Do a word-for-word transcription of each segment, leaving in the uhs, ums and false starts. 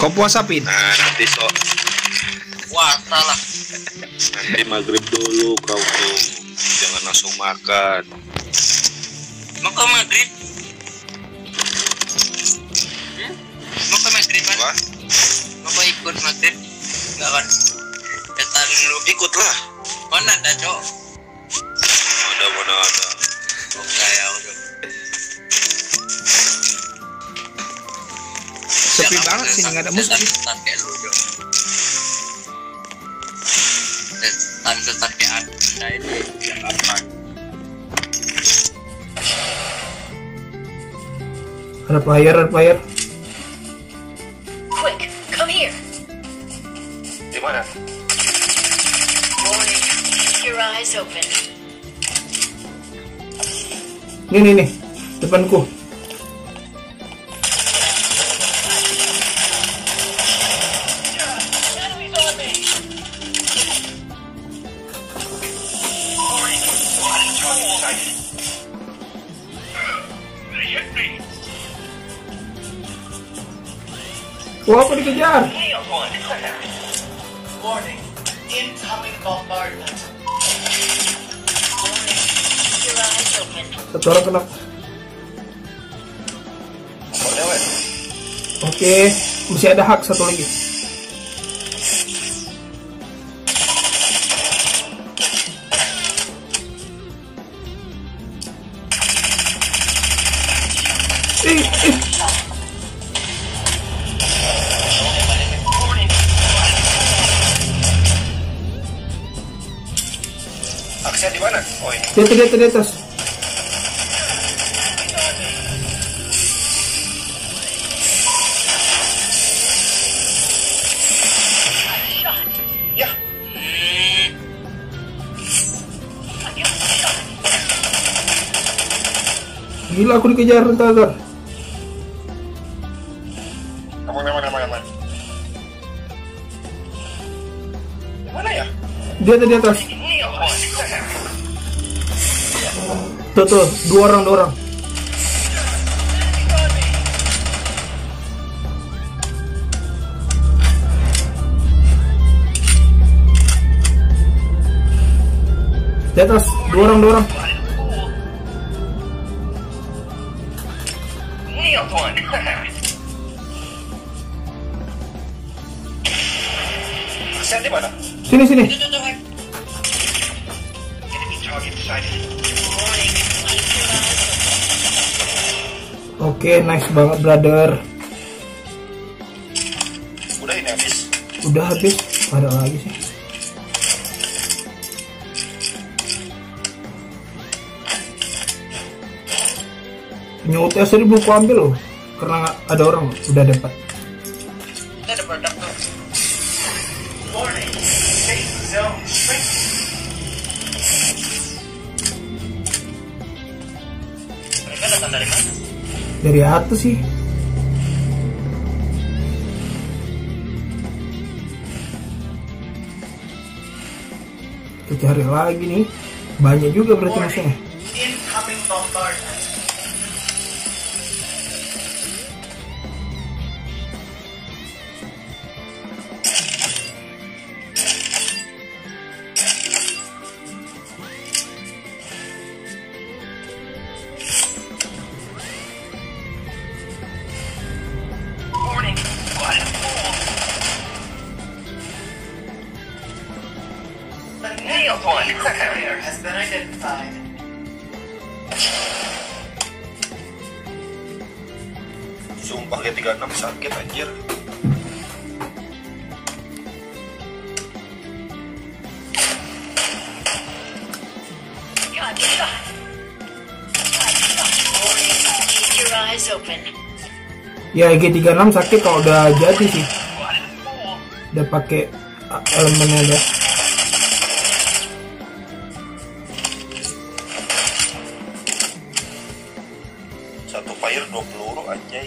Kau puasa, Pin? Nah, nanti sok. Wah, salah. Nanti maghrib dulu kau tuh. Jangan langsung makan. Mau ke maghrib? Hmm? Mau ke maghrib kan? Wah, Mau ke ikut maghrib? Enggak kan? Ketan lu. ikutlah. Mana ada, Cok? Ada mana ada. Oke, ya udah. Sepi banget sih, nggak ada musik. Setan kayak lu, Cok. Setan setan kayak anda ini Jakarta. Ada player, ada player. Quick, come here. Di mana? Warning, keep your eyes open. Nih, nih, nih. Depanku. Enemies on me. Warning, target sighted. They hit me. Wah, aku dikejar. Nailed one. Warning, incoming bombardment. Warning, keep your eyes open. Satu orang kena. Kau lewat. Oke, masih ada hak satu lagi. Ih, ih. Aksnya di mana? Oh ini. Di atas, di atas, di atas. Ya. Gila, aku dikejar, bentar, bentar. Kamu mana mana mana? Di mana ya? Di atas, di atas. Tuh, tuh, dua orang, dua orang. Di atas, dua orang, dua orang. Nailed one. Aksnya di mana? Sini, sini. Enemy target sighted. Warning, keep your eyes open. Oke, nice banget, brother. Udah ini habis. Udah habis. Ada lagi sih. Punya U T S tadi belum ku ambil loh, karena ada orang udah dapat. Kita ada produk tuh. Warning, safe zone shrinking. Mereka datang dari mana? Dari atas sih. Kita cari lagi nih. Banyak juga berarti musuhnya. Incoming bombardment. Warning, squad full. The nailed one. Carrier has been identified. Sumpah G tiga puluh enam sakit anjir. Got shot. Got shot. Warning, keep your eyes open. Ya G tiga puluh enam sakit kalau udah jadi sih. Squad full. Udah pakai uh, elemennya udah. Satu fire dua peluru anjay.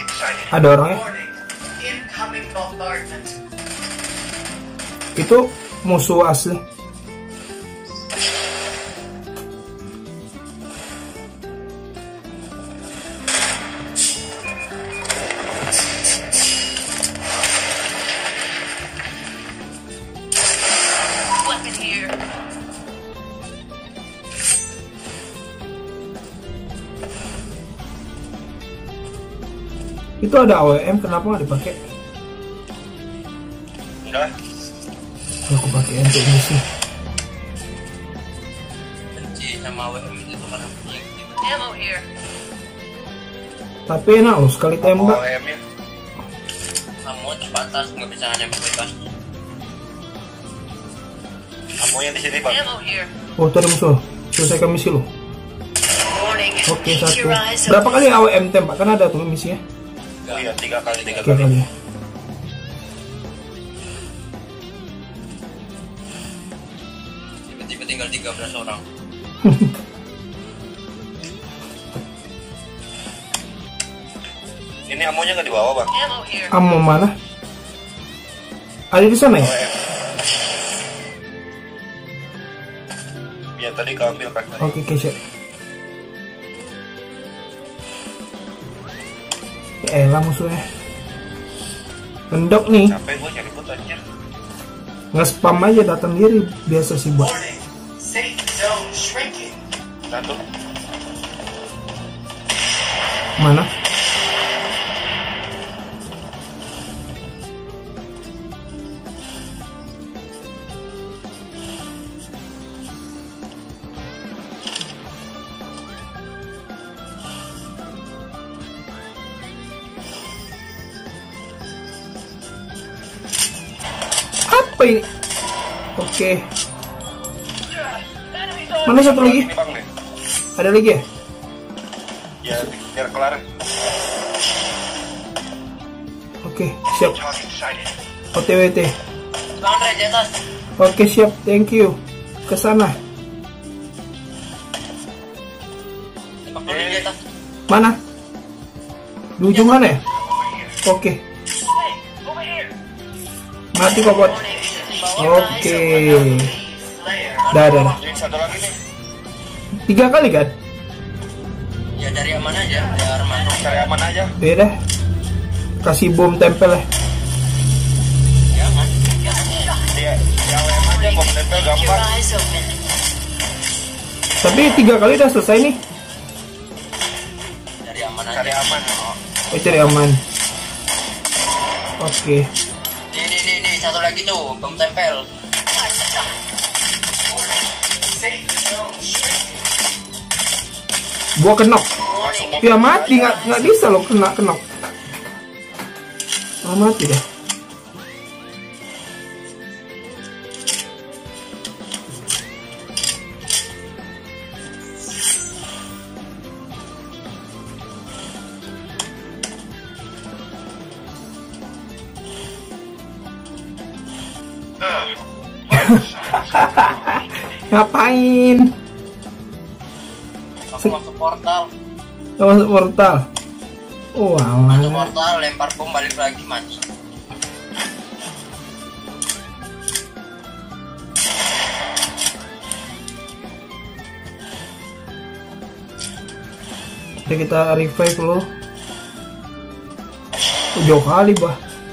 Ada orangnya. Itu musuh asli. Itu ada A W M, kenapa nggak dipakai? Enggak. Aku pakai untuk misi. Benci sama A W M itu karena punya Ammo here. Tapi enak loh, sekali tembak. A W M nya. kamu terbatas, nggak bisa nembak bebas. Amonya di sini, Bang. Ammo here. Oh, itu ada musuh. Selesaikan misi lo. Warning. Oke, Keep satu. your eyes Berapa open. kali A W M tembak? Kan ada tuh misinya. Oh iya, tiga kali, tiga Tiga kali. kali. Tiba-tiba tinggal tiga belas orang. Ini amonya nggak dibawa, Bang. Ammo here. Ammo mana? Ada di sana ya? A W M. Ya tadi kau ambil kan. Oke, oke, siap. Ya elah musuhnya. Mendok nih. Capek gue nyari bot anjir. Nge-spam aja datang diri. Biasa sih, Bang. Satu. Mana? Apa ini? Oke. Mana satu lagi? Ini Bang nih. Ada lagi ya? Ya biar kelar. Oke, siap. O T W T. Bang Andre di atas. Oke, siap. Thank you. Ke sana. Tembak dulu di atas. Mana? Di ujung mana ya? Oke. Mati kok, bot. Warning. Keep your eyes Oke. open. Dah, dah, dah. Jadi satu lagi nih. Tiga kali kan? Ya dari aman aja, biar masuk. Cari aman aja. Beda. Kasih bom tempel ya. Ya aman. Dia di A W M aja bom tempel Keep your gampang. eyes open. Tapi tiga kali udah selesai nih. Dari aman aja. Cari aman. Oh, cari aman. Oke. Nih nih nih nih satu lagi tuh bom tempel. Gua kenok. Ya mati, nggak nggak bisa loh kena kenok. Ah, mati deh. Ngapain? Aku masuk portal. Nggak masuk portal. Oh, Masuk alah. portal, lempar bom balik lagi mati. Jadi kita revive lo. Oh, jauh kali bah.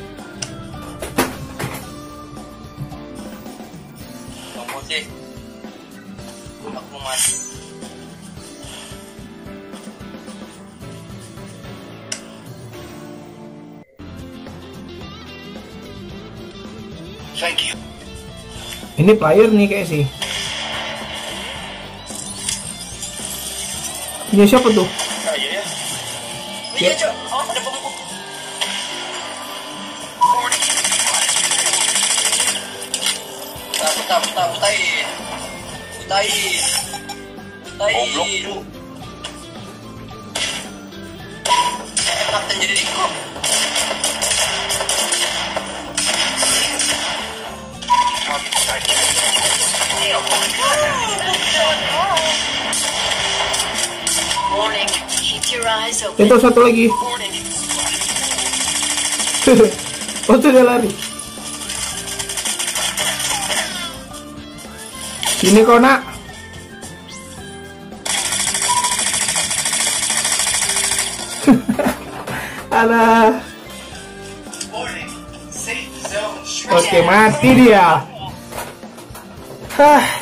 Kamu sih. Aku mati. Thank you. Ini player nih kayak sih. Punya siapa tuh? Kayak ya. Iya cok, oh ada bom bom. Putar putar putar putarin. Putarin. Goblok Putarin. cu. Eh, Kapten jadi Riko. Warning. Keep your eyes open. Itu satu lagi. Warning. Oh tuh dia lari. Sini kau nak. Alah. Oke, mati dia. Hah.